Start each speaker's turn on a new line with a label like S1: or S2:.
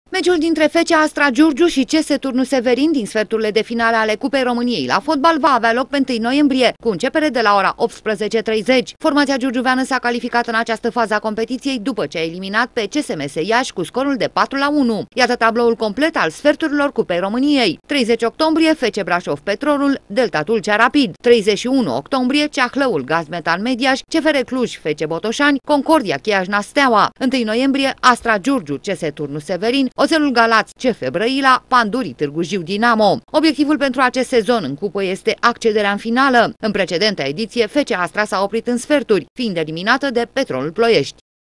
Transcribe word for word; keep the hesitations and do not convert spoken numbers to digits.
S1: Meciul dintre F C Astra Giurgiu și C S Turnu Severin din sferturile de finale ale Cupei României la fotbal va avea loc pe întâi noiembrie, cu începere de la ora optsprezece treizeci. Formația giurgiuveană s-a calificat în această fază a competiției după ce a eliminat pe C S M S Iași cu scorul de patru la unu. Iată tabloul complet al sferturilor Cupei României. treizeci octombrie F C Brașov Petrolul, Delta Tulcea Rapid. treizeci și unu octombrie Ceahlăul Gazmetal Mediaș, C F R Cluj F C Botoșani, Concordia Chiajna Steaua. întâi noiembrie Astra Giurgiu C S Turnu Severin, Oțelul Galați C F Brăila, Pandurii Târgu Jiu Dinamo. Obiectivul pentru acest sezon în cupă este accederea în finală. În precedenta ediție F C Astra s-a oprit în sferturi, fiind eliminată de Petrolul Ploiești.